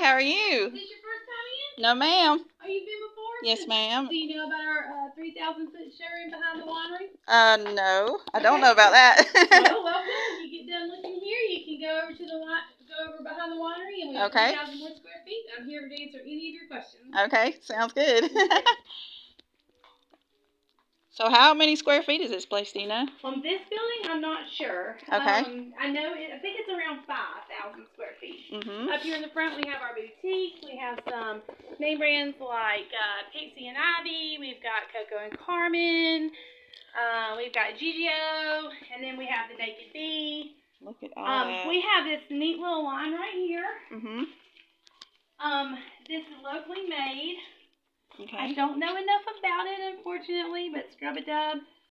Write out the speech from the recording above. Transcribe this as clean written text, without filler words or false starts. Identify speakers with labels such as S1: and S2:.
S1: how are you?
S2: Is this your first time in?
S1: No, ma'am.
S2: Oh, you've been before?
S1: Yes, ma'am.
S2: Do you know about our 3,000-foot showroom behind the winery?
S1: No, I don't know about that.
S2: Well, welcome. When you get done looking here, you can go over to behind the winery, and we have 3,000 more square feet. I'm here to answer any of your questions.
S1: Okay, sounds good. So how many square feet is this place, do you know?
S2: On this building, I'm not sure.
S1: Okay.
S2: I think it's around 5,000 square feet.
S1: Mm-hmm.
S2: Up here in the front, we have our boutique. We have some name brands like Pixie and Ivy. We've got Coco and Carmen. We've got GGO, and then we have the Naked Bee.
S1: Look at all that.
S2: We have this neat little line right here.
S1: Mm-hmm.
S2: This is locally made.
S1: Okay.
S2: I don't know enough about it, unfortunately, but Scrub-A-Dub